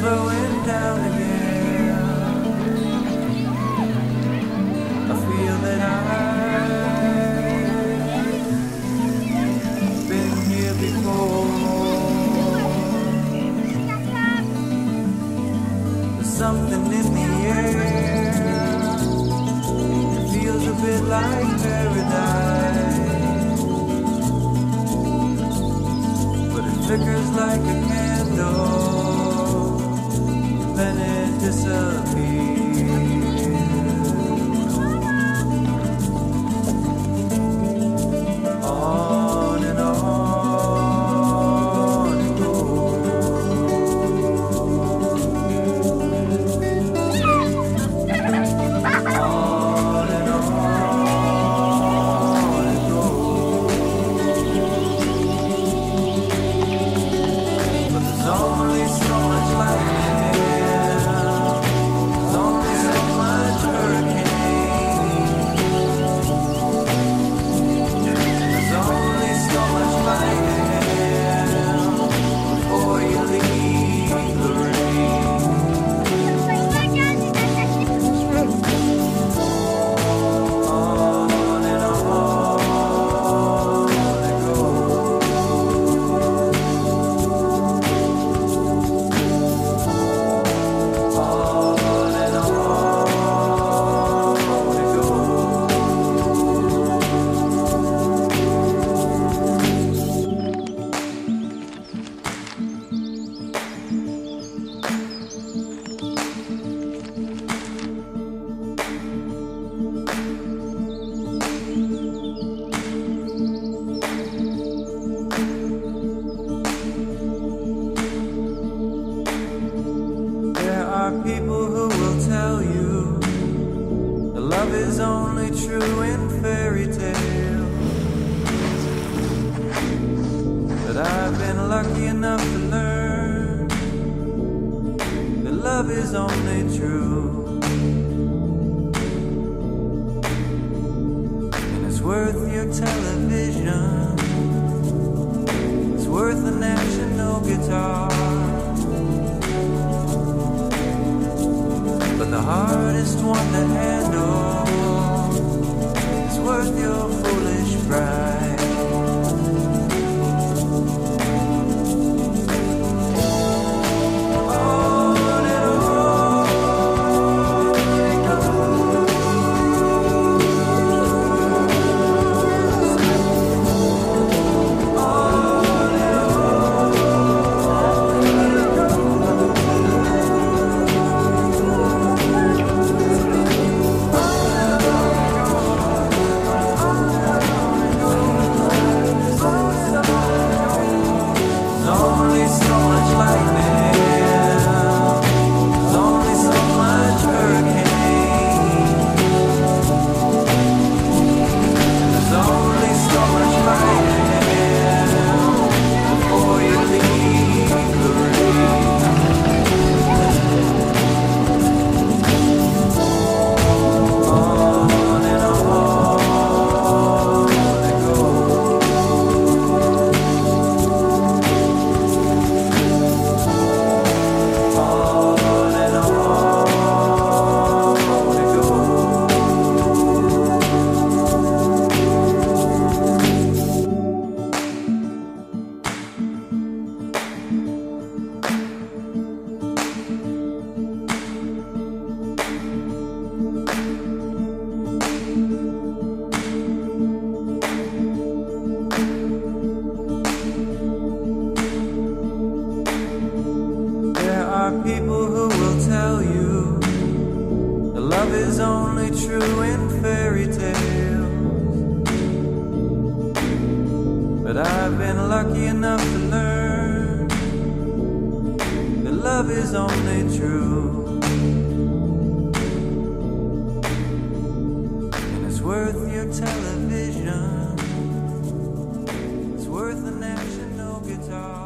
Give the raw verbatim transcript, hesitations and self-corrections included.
slowing down again. I feel that I've been here before. There's something in the air. It feels a bit like paradise, but it flickers like a candle, then it disappears. On and on it On and on it goes. But there's only so much lightning. There's only so much hurricane. There's only so much lightning before you leave the rain. On and on it goes. On and on it goes. There are people who will tell you that love is only true in fairy tales, but I've been lucky enough to learn that love is only true, and it's worth your television, it's worth a national guitar. But the hardest one to handle is worth your foolish pride. On and on it goes. On and on it There's only so much lightning. There's only so much hurricane. There's only so much lightning before you leave the rain. On and on it goes. On and on it goes. There are people who will tell you that love is only true in fairy tales, but I've been lucky enough to learn that love is only true, and it's worth your television, it's worth a national guitar.